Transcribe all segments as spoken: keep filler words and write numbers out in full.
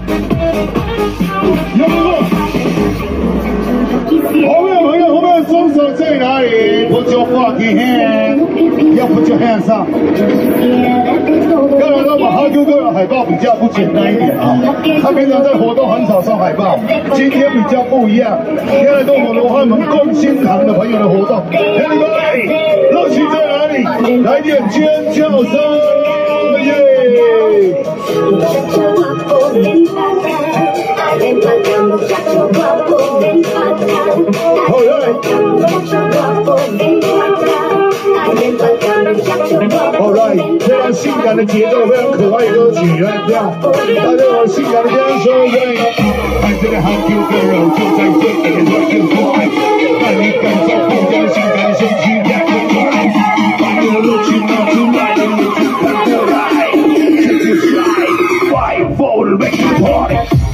有没有？后面朋友，后面双手在哪里 ？Put your fucking hand， 要 put your hands up。刚才我们哈 Q 哥的海报比较不简单一点啊，他平常在活动很少上海报，今天比较不一样。现在跟我们罗汉门共心堂的朋友的活动 ，Anybody， 热情在哪里？来点尖叫声，耶！ Alright， 非常性感的节奏，非常可爱的歌曲，来这样，大家往性感的歌声，对，看这个好 Q 的肉就在这里，我更快，让你感受不一样性感的身躯，两个快，把你的热情拿出来，让你看得来，这就是 Fight for the Make Party。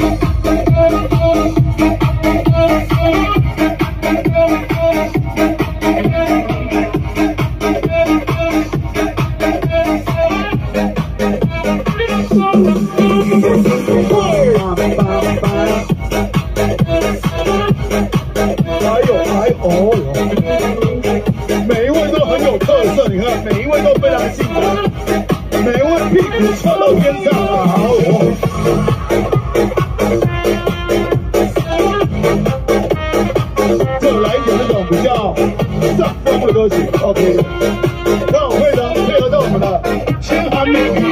还有还哦哟，每一位都很有特色，你看每一位都非常性感，每一位屁股翘到天上啊！哦，这来一点那种比较上风的歌曲 ，OK， 让我配合配合到我们的千寒美女，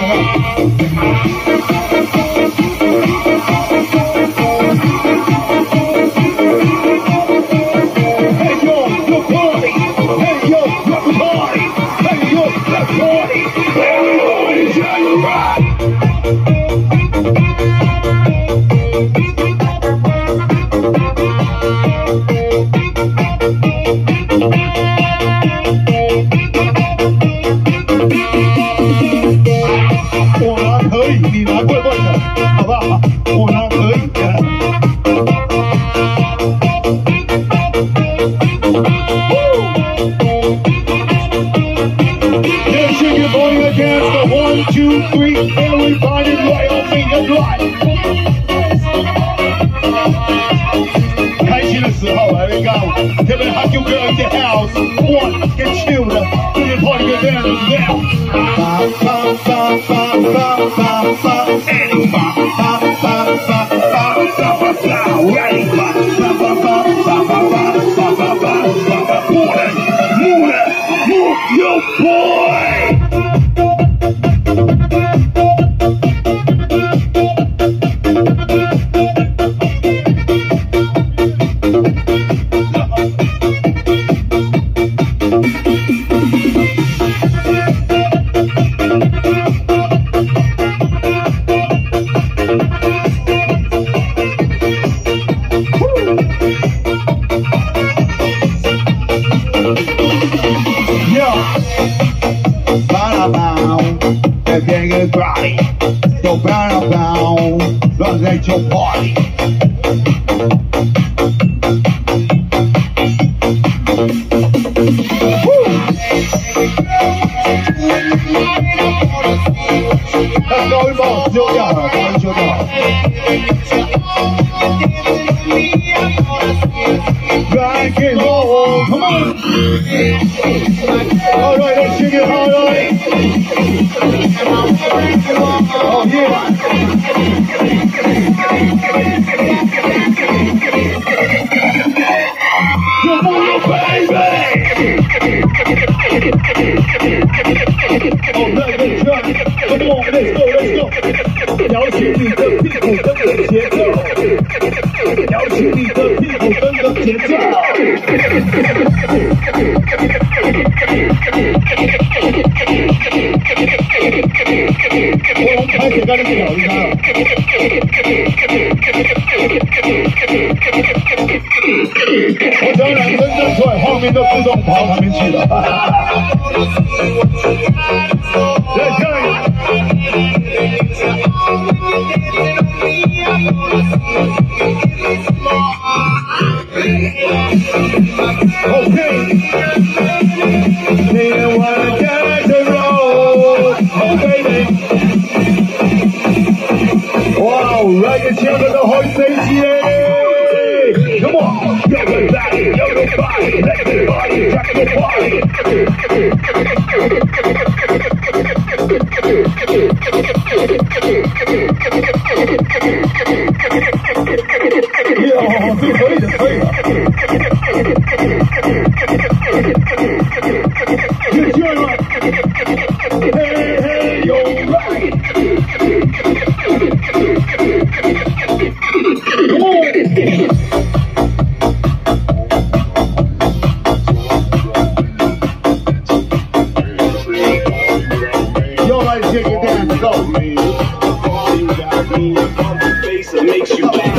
我拿可以，你拿怪怪的，好不好？我拿可以的。Let's shake it, boy, against the one, two, three, everybody right on finger right。开心的时候，Here we go， 特别哈 Q 哥 in the house，one get chilled， 这个 party get down down。 Ba ba ba ba ba ba ba, and ba ba ba ba ba ba ba ba, ready ba ba ba ba ba ba ba ba ba ba ba. Move it, move it, move your boy. 变个 party， 都不要跑，乱来就 party。那高音帮我修掉了，高音修掉了。Back it home, come on. All right, let's shake it, all right. Oh yeah. Come on, baby. Oh, let's go, come on, let's go, let's go. 摇起你的屁股，跟着节奏。摇起你的屁股，跟着节奏。我们开始刚才挑一下。我当然真正出来，后面都自动跑旁边去了。来看。 Okay. They wanna get the road. Oh baby. Wow. 来个前面的好飞机！Come on, everybody, everybody, let the body rock the body. Yeah, 这可以的，可以的。You're doing right. Hey, hey, you're right. Yo, like, take it down, go. Makes you